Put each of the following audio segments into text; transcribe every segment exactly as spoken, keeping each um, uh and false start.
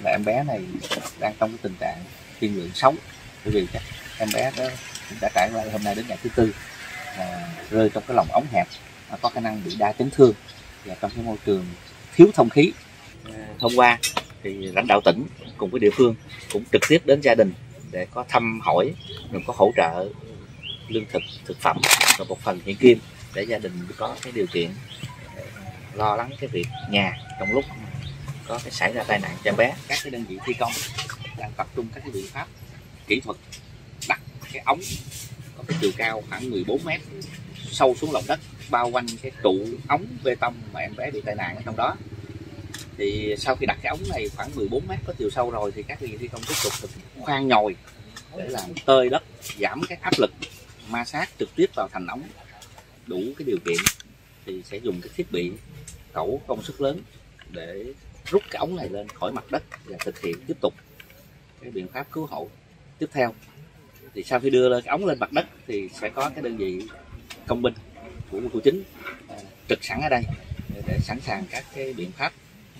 là em bé này đang trong cái tình trạng tiên lượng xấu, bởi vì các em bé đó cũng đã trải qua hôm nay đến ngày thứ tư à, rơi trong cái lòng ống hẹp, à, có khả năng bị đa chấn thương và trong cái môi trường thiếu thông khí. À, hôm qua thì lãnh đạo tỉnh cùng với địa phương cũng trực tiếp đến gia đình để có thăm hỏi, rồi có hỗ trợ lương thực, thực phẩm và một phần hiện kim để gia đình có cái điều kiện lo lắng cái việc nhà trong lúc có cái xảy ra tai nạn cho em bé. Các cái đơn vị thi công đang tập trung các cái biện pháp kỹ thuật đặt cái ống có cái chiều cao khoảng mười bốn mét sâu xuống lòng đất, bao quanh cái trụ ống bê tông mà em bé bị tai nạn ở trong đó. Thì sau khi đặt cái ống này khoảng mười bốn mét có chiều sâu rồi thì các đơn vị thi công tiếp tục khoan nhồi để làm tơi đất, giảm cái áp lực ma sát trực tiếp vào thành ống. Đủ cái điều kiện thì sẽ dùng cái thiết bị cẩu công suất lớn để rút cái ống này lên khỏi mặt đất và thực hiện tiếp tục cái biện pháp cứu hộ tiếp theo. Thì sau khi đưa lên cái ống lên mặt đất thì sẽ có cái đơn vị công binh của quân khu chín trực sẵn ở đây để sẵn sàng các cái biện pháp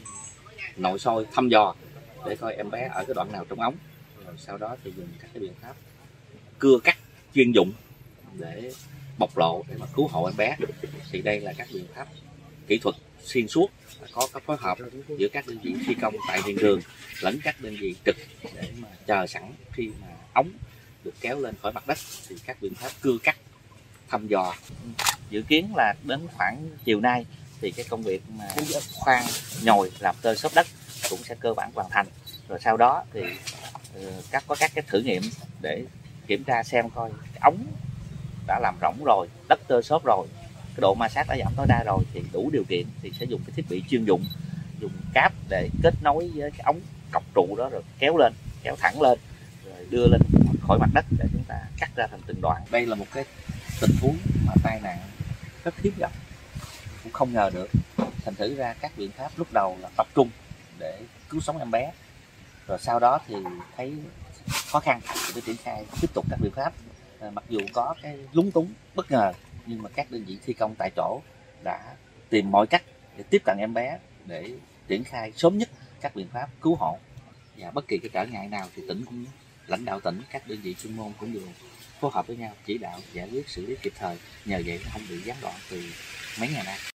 nội soi thăm dò để coi em bé ở cái đoạn nào trong ống, rồi sau đó thì dùng các cái biện pháp cưa cắt chuyên dụng để bộc lộ để mà cứu hộ em bé. Thì đây là các biện pháp kỹ thuật xuyên suốt, có các phối hợp giữa các đơn vị thi công tại hiện trường lẫn các đơn vị trực để mà chờ sẵn khi mà ống được kéo lên khỏi mặt đất thì các biện pháp cưa cắt thăm dò. Dự kiến là đến khoảng chiều nay thì cái công việc mà khoan nhồi làm tơi xốp đất cũng sẽ cơ bản hoàn thành, rồi sau đó thì các có các cái thử nghiệm để kiểm tra xem coi cái ống đã làm rỗng rồi, đất tơ xốp rồi, cái độ ma sát đã giảm tối đa rồi thì đủ điều kiện thì sẽ dùng cái thiết bị chuyên dụng, dùng cáp để kết nối với cái ống cọc trụ đó rồi kéo lên, kéo thẳng lên rồi đưa lên khỏi mặt đất để chúng ta cắt ra thành từng đoạn. Đây là một cái tình huống mà tai nạn rất hiếm gặp, cũng không ngờ được. Thành thử ra các biện pháp lúc đầu là tập trung để cứu sống em bé, rồi sau đó thì thấy khó khăn để triển khai tiếp tục các biện pháp. À, mặc dù có cái lúng túng bất ngờ nhưng mà các đơn vị thi công tại chỗ đã tìm mọi cách để tiếp cận em bé để triển khai sớm nhất các biện pháp cứu hộ. Và bất kỳ cái trở ngại nào thì tỉnh cũng lãnh đạo tỉnh, các đơn vị chuyên môn cũng đều phối hợp với nhau chỉ đạo giải quyết xử lý kịp thời, nhờ vậy không bị gián đoạn từ mấy ngày nay.